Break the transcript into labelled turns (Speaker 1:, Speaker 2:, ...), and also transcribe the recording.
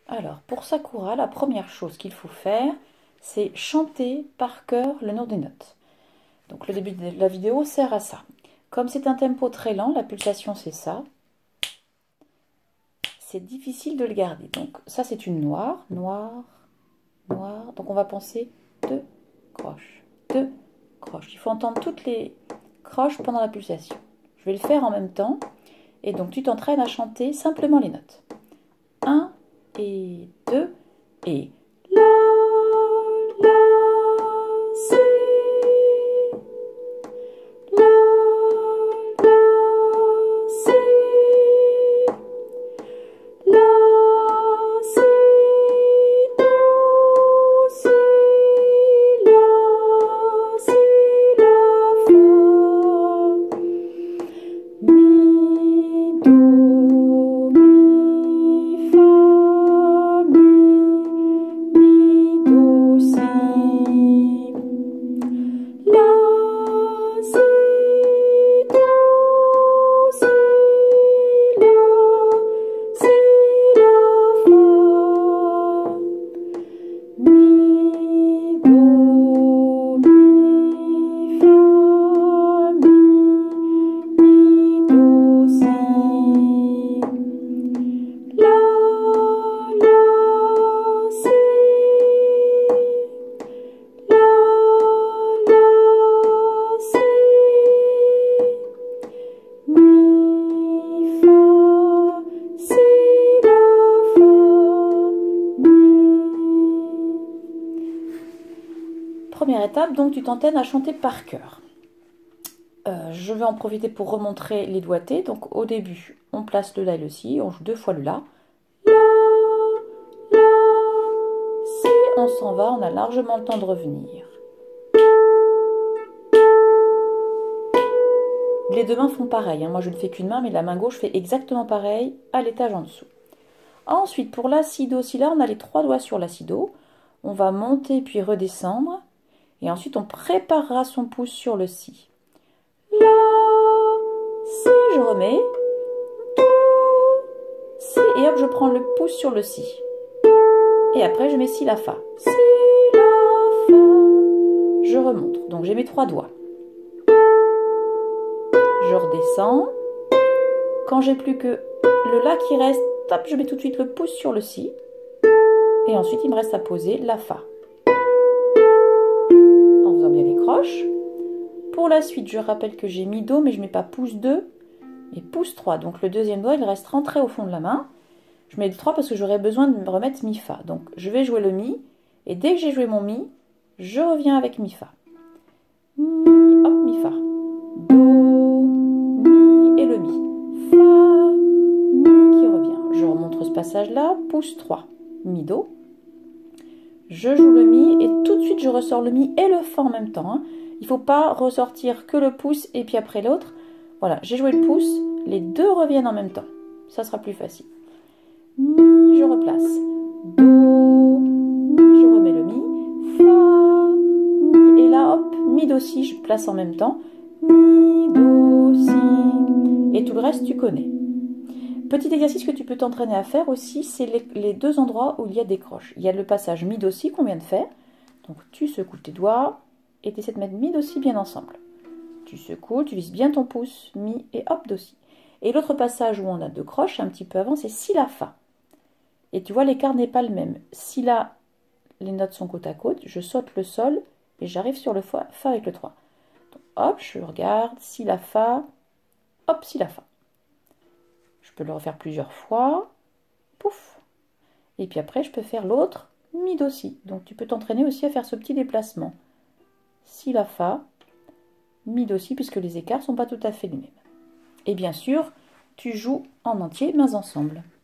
Speaker 1: Alors, pour Sakura, la première chose qu'il faut faire, c'est chanter par cœur le nom des notes. Donc, le début de la vidéo sert à ça. Comme c'est un tempo très lent, la pulsation c'est ça. C'est difficile de le garder. Donc, ça c'est une noire, noire, noire. Donc, on va penser 2 croches, 2 croches. Il faut entendre toutes les croches pendant la pulsation. Je vais le faire en même temps. Et donc, tu t'entraînes à chanter simplement les notes. 1 et 2 et la, la, si, la, la, si, la, si, do, si, la, si, la, fa, mi, do, mi, fa, mi, do, si, la, si, do, si, la, si, la, fa, mi, do, mi, fa, mi, do, si, la, la, si, la, la, si, mi, fa, si, la, fa, mi. Première étape, donc tu t'entraînes à chanter par cœur. Je vais en profiter pour remontrer les doigtés. Donc au début, on place le La et le Si, on joue 2 fois le La. La, la, Si, on s'en va, on a largement le temps de revenir. Les deux mains font pareil, hein. Moi je ne fais qu'une main, mais la main gauche fait exactement pareil à l'étage en dessous. Ensuite, pour la, Si, Do, Si, La, on a les 3 doigts sur la, Si, Do. On va monter puis redescendre. Et ensuite, on préparera son pouce sur le Si. La, Si, je remets. Do, Si, et hop, je prends le pouce sur le Si. Et après, je mets Si, La, Fa. Si, La, Fa. Je remonte. Donc, j'ai mes 3 doigts. Je redescends. Quand j'ai plus que le La qui reste, hop, je mets tout de suite le pouce sur le Si. Et ensuite, il me reste à poser La, Fa. En faisant bien les croches. Pour la suite, je rappelle que j'ai Mi, Do, mais je ne mets pas pouce 2, mais pouce 3. Donc le deuxième doigt, il reste rentré au fond de la main. Je mets le 3 parce que j'aurai besoin de me remettre Mi, Fa. Donc je vais jouer le Mi, et dès que j'ai joué mon Mi, je reviens avec Mi, Fa. Mi, hop, Mi, Fa. Do, Mi, et le Mi. Fa, Mi qui revient. Je remontre ce passage-là, pouce 3, Mi, Do. Je joue le Mi, et tout de suite, je ressors le Mi et le Fa en même temps, hein. Il ne faut pas ressortir que le pouce et puis après l'autre. Voilà, j'ai joué le pouce, les deux reviennent en même temps. Ça sera plus facile. Mi, je replace. Do, Mi, je remets le Mi. Fa, Mi, et là, hop, Mi, Do, Si, je place en même temps. Mi, Do, Si. Et tout le reste, tu connais. Petit exercice que tu peux t'entraîner à faire aussi, c'est les 2 endroits où il y a des croches. Il y a le passage Mi, Do, Si qu'on vient de faire. Donc tu secoues tes doigts. Et tu essaies de mettre Mi, Do, Si bien ensemble. Tu secoues, tu vises bien ton pouce, Mi et hop, Do, Si. Et l'autre passage où on a 2 croches, un petit peu avant, c'est Si, La, Fa. Et tu vois, l'écart n'est pas le même. Si là, les notes sont côte à côte, je saute le Sol et j'arrive sur le Fa avec le 3. Donc hop, je regarde, Si, La, Fa, hop, Si, La, Fa. Je peux le refaire plusieurs fois, pouf. Et puis après, je peux faire l'autre, Mi, Do, Si. Donc tu peux t'entraîner aussi à faire ce petit déplacement. Si, La, Fa, Mi, Do, Si, puisque les écarts ne sont pas tout à fait les mêmes. Et bien sûr, tu joues en entier, mains ensemble.